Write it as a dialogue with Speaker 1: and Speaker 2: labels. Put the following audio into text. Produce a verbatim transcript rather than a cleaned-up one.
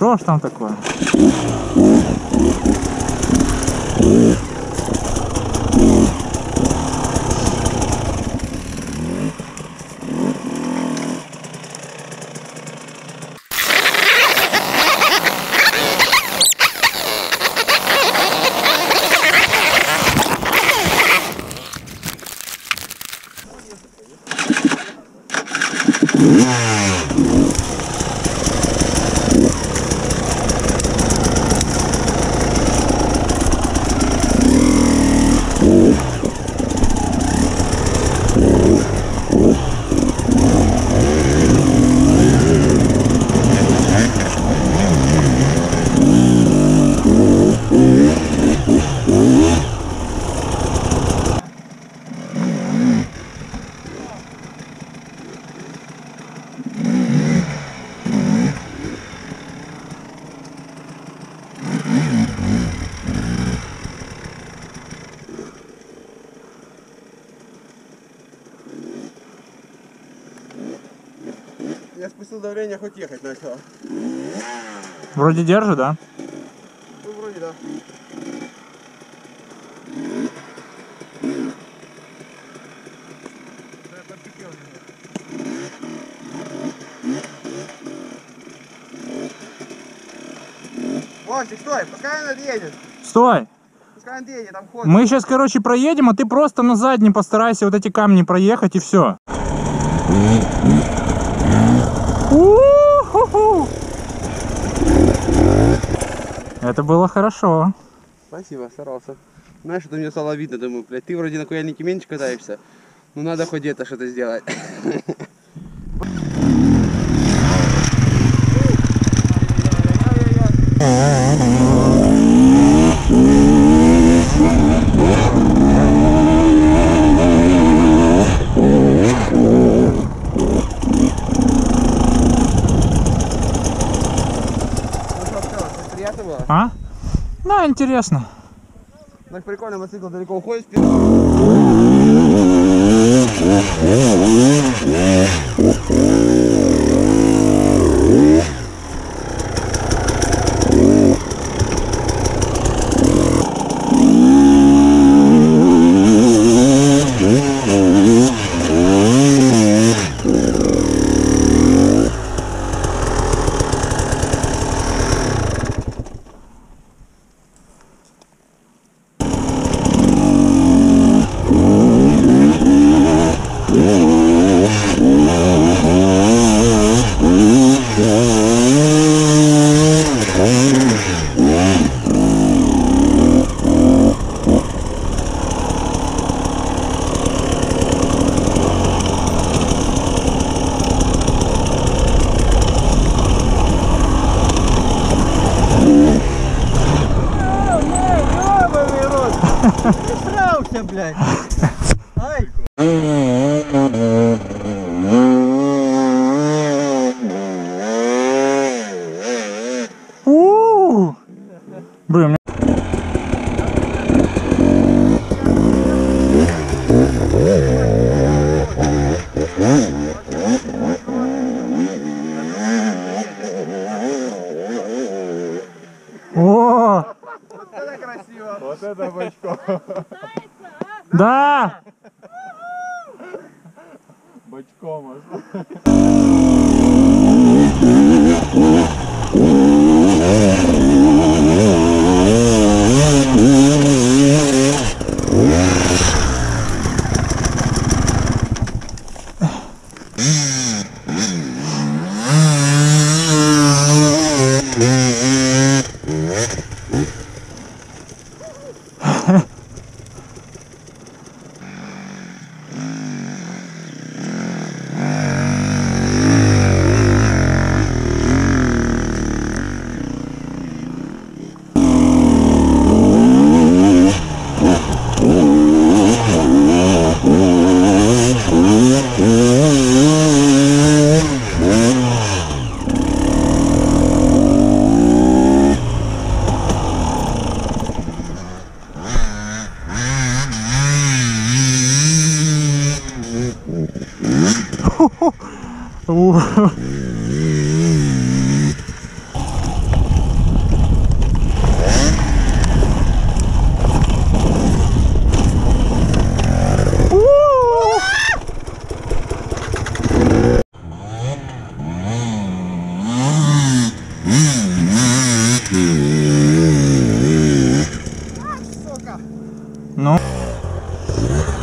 Speaker 1: Что ж там такое?
Speaker 2: Я спустил давление, хоть ехать начал.
Speaker 1: Вроде держит, да?
Speaker 2: Ну, вроде да. Вовчик, стой, пускай он отъедет.
Speaker 1: Стой!
Speaker 2: Пускай он едет, там ходит.
Speaker 1: Мы сейчас, короче, проедем, а ты просто на заднем постарайся вот эти камни проехать и все. У-ху-ху! Это было хорошо.
Speaker 2: Спасибо, старался. Знаешь, это мне стало видно, думаю, блядь, ты вроде на куяльнике меньше катаешься, но надо хоть где-то что-то сделать.
Speaker 1: А? Да, интересно.
Speaker 2: Так прикольно, мотоцикл далеко уходит.
Speaker 3: Срался, блядь. Ай.
Speaker 1: У-у-у! Блин, о!
Speaker 2: Вот это красиво. Вот это бочком.
Speaker 1: Да!
Speaker 2: Бочком.
Speaker 1: Ну.